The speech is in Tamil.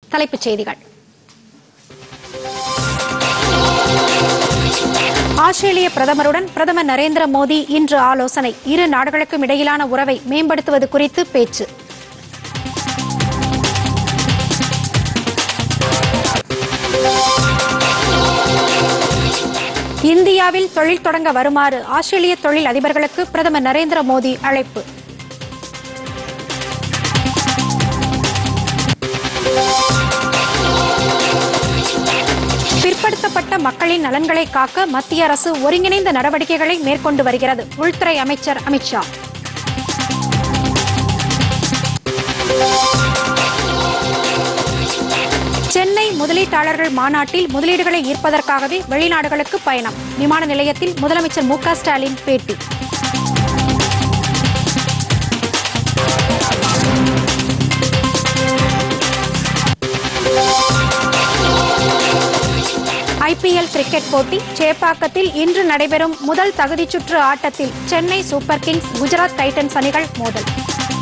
தலைப்புச் செய்திகள். ஆஸ்திரேலிய பிரதமருடன் பிரதமர் நரேந்திர மோடி இன்று ஆலோசனை. இரு நாடுகளுக்கும் இடையிலான உறவை மேம்படுத்துவது குறித்து பேச்சு. இந்தியாவில் தொழில் தொடங்க வருமாறு ஆஸ்திரேலிய தொழில் அதிபர்களுக்கு பிரதமர் நரேந்திர மோடி அழைப்பு. பிற்படுத்தப்பட்ட மக்களின் நலன்களை காக்க மத்திய அரசு ஒருங்கிணைந்த நடவடிக்கைகளை மேற்கொண்டு வருகிறது. உள்துறை அமைச்சர் அமித்ஷா. சென்னை முதலீட்டாளர்கள் மாநாட்டில் முதலீடுகளை ஈர்ப்பதற்காகவே வெளிநாடுகளுக்கு பயணம். விமான நிலையத்தில் முதலமைச்சர் மு க ஸ்டாலின் பேட்டி. IPL கிரிக்கெட் போட்டி சேப்பாக்கத்தில் இன்று நடைபெறும் முதல் தகுதிச்சுற்று ஆட்டத்தில் Chennai super kings, Gujarat titans அணிகள் மோதல்.